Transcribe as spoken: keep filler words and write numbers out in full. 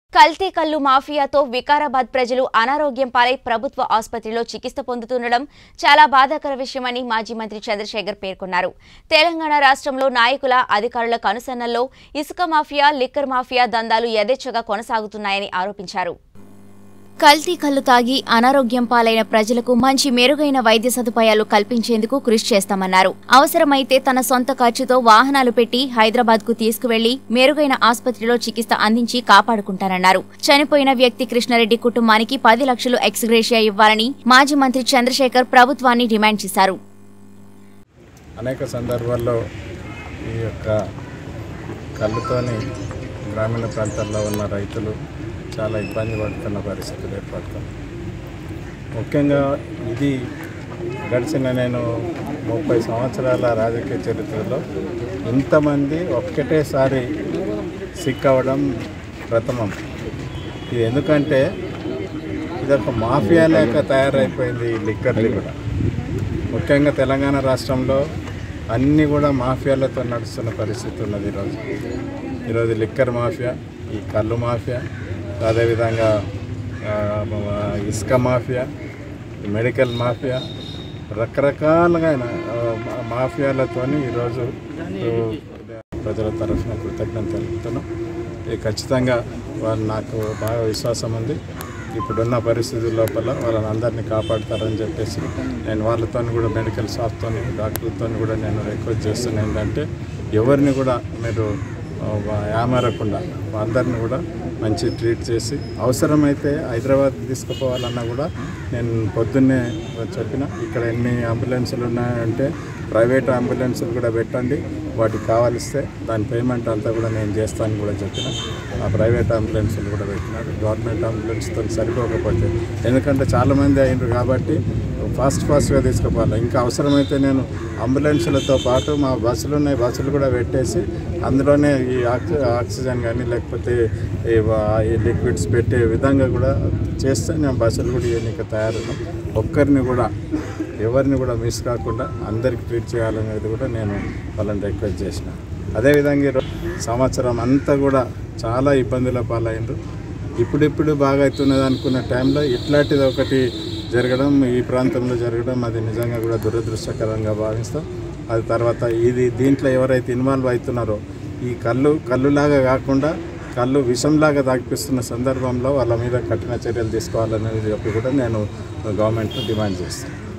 కల్తీ కల్లు మాఫియాతో వికారాబాద్ ప్రజలు అనారోగ్యం పాలై ప్రభుత్వ ఆసుపత్రిలో చికిత్స పొందుతుండడం చాలా బాధాకర విషయమని మాజీ మంత్రి చంద్రశేఖర్ పేర్కొన్నారు. తెలంగాణ రాష్ట్రంలో నాయకుల అధికారుల కనుసన్నల్లో ఇసుక మాఫియా, లిక్కర్ మాఫియా దందాలు యథేచ్ఛగా కొనసాగుతున్నాయని ఆరోపించారు. కల్తీ కల్లు తాగి అనారోగ్యం పాలైన ప్రజలకు మంచి మెరుగైన వైద్య సదుపాయాలు కల్పించేందుకు కృషి చేస్తామన్నారు. అవసరమైతే తన సొంత ఖర్చుతో వాహనాలు పెట్టి హైదరాబాద్ కు తీసుకువెళ్లి మెరుగైన ఆసుపత్రిలో చికిత్స అందించి కాపాడుకుంటారన్నారు. చనిపోయిన వ్యక్తి కృష్ణారెడ్డి కుటుంబానికి పది లక్షలు ఎక్స్గ్రేషియా ఇవ్వాలని మాజీ మంత్రి చంద్రశేఖర్ ప్రభుత్వాన్ని డిమాండ్ చేశారు. అనేక సందర్భాల్లో ఈ యొక్క కల్లుతోని గ్రామీణ ప్రాంతాల్లో ఉన్న రైతులు చాలా ఇబ్బంది పడుతున్న పరిస్థితులు ఏర్పడుతుంది. ముఖ్యంగా ఇది గడిచిన నేను ముప్పై సంవత్సరాల రాజకీయ చరిత్రలో ఇంతమంది ఒక్కటేసారి సిక్ అవ్వడం ప్రథమం. ఇది ఎందుకంటే ఇదొక మాఫియా లేక తయారైపోయింది ఈ లిక్కర్లు కూడా. ముఖ్యంగా తెలంగాణ రాష్ట్రంలో అన్నీ కూడా మాఫియాలతో నడుస్తున్న పరిస్థితి ఉన్నది. ఈరోజు ఈరోజు లిక్కర్ మాఫియా, ఈ కళ్ళు మాఫియా, అదేవిధంగా ఇసుక మాఫియా, మెడికల్ మాఫియా, రకరకాలుగా మాఫియాలతో ఈరోజు ప్రజల తరఫున కృతజ్ఞత తెలుపుతున్నాం. ఖచ్చితంగా వాళ్ళు నాకు బాగా విశ్వాసం ఉంది. ఇప్పుడున్న పరిస్థితుల లోపల వాళ్ళని అందరినీ కాపాడుతారని చెప్పేసి నేను వాళ్ళతో కూడా మెడికల్ స్టాఫ్తో డాక్టర్లతో కూడా నేను రిక్వెస్ట్ చేస్తున్నాను. ఏంటంటే ఎవరిని కూడా మీరు యామరకుండా అందరిని కూడా మంచి ట్రీట్ చేసి అవసరమైతే హైదరాబాద్ తీసుకుపోవాలన్నా కూడా నేను పొద్దున్నే చెప్పిన ఇక్కడ ఎన్ని అంబులెన్సులు ఉన్నాయంటే ప్రైవేట్ అంబులెన్సులు కూడా పెట్టండి, వాటికి కావాలిస్తే దాని పేమెంట్ అంతా కూడా నేను చేస్తాను కూడా చెప్పిన. ఆ ప్రైవేట్ అంబులెన్సులు కూడా పెట్టినారు. గవర్నమెంట్ అంబులెన్స్తో సరిపోకపోతే ఎందుకంటే చాలామంది అయినారు కాబట్టి ఫాస్ట్ ఫాస్ట్గా తీసుకుపోవాలి. ఇంకా అవసరమైతే నేను అంబులెన్సులతో పాటు మా బస్సులు ఉన్నాయి, బస్సులు కూడా పెట్టేసి అందులోనే ఈ ఆక్సిజన్ కానీ లేకపోతే ఈ లిక్విడ్స్ పెట్టే విధంగా కూడా చేస్తే నేను బస్సులు కూడా ఇవన్నీ తయారున్నాం. ఒక్కరిని కూడా ఎవరిని కూడా మిస్ కాకుండా అందరికి ట్రీట్ చేయాలనేది కూడా నేను వాళ్ళని రిక్వెస్ట్ చేసిన. అదేవిధంగా సంవత్సరం అంతా కూడా చాలా ఇబ్బందుల పాలైనరు. ఇప్పుడిప్పుడు బాగా అవుతున్నది అనుకున్న టైంలో ఇట్లాంటిది ఒకటి జరగడం, ఈ ప్రాంతంలో జరగడం అది నిజంగా కూడా దురదృష్టకరంగా భావిస్తాం. అది తర్వాత ఇది దీంట్లో ఎవరైతే ఇన్వాల్వ్ అవుతున్నారో ఈ కళ్ళు కళ్ళులాగా కాకుండా కళ్ళు విషంలాగా తాగిపిస్తున్న సందర్భంలో వాళ్ళ మీద కఠిన చర్యలు తీసుకోవాలనేది చెప్పి కూడా నేను గవర్నమెంట్ను డిమాండ్ చేస్తాను.